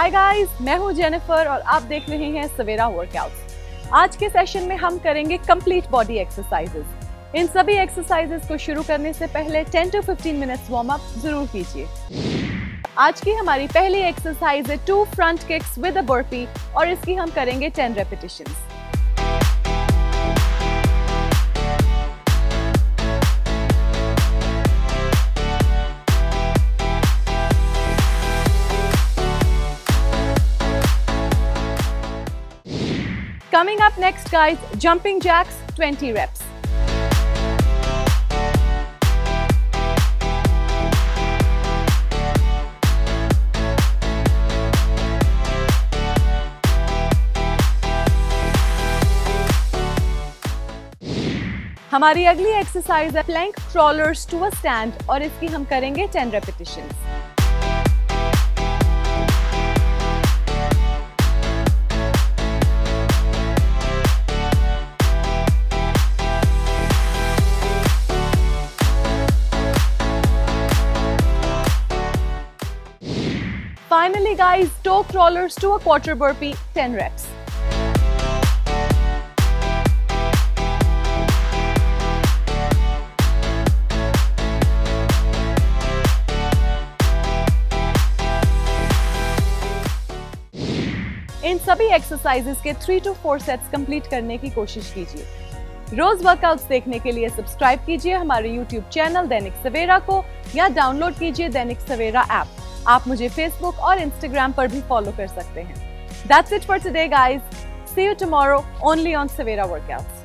Hi guys, मैं हूं Jennifer और आप देख रहे हैं सवेरा वर्कआउट्स। आज के सेशन में हम करेंगे कंप्लीट बॉडी एक्सरसाइजेस। इन सभी एक्सरसाइजेस को शुरू करने से पहले 10 to 15 मिनट्स वार्म अप जरूर कीजिए। आज की हमारी पहली एक्सरसाइज है 2 front kicks with a burpee और इसकी हम करेंगे 10 repetitions. Coming up next guys, jumping jacks 20 reps. हमारी अगली एक्सरसाइज है plank crawlers to a stand और इसकी हम करेंगे 10 repetitions. Finally guys, toe crawlers to a quarter burpee 10 reps. इन सभी एक्सरसाइजेस के 3 to 4 सेट्स कंप्लीट करने की कोशिश कीजिए। रोज वर्कआउट्स देखने के लिए सब्सक्राइब कीजिए हमारे YouTube चैनल दैनिक सवेरा को या डाउनलोड कीजिए दैनिक सवेरा ऐप। आप मुझे फेसबुक और इंस्टाग्राम पर भी फॉलो कर सकते हैं। That's it for today guys. See you tomorrow only on Savera Workouts.